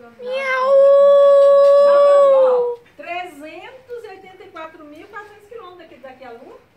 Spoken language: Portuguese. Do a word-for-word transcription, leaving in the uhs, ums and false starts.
Miau! trezentos e oitenta e quatro mil e quatrocentos quilômetros daqui, daqui a Lua.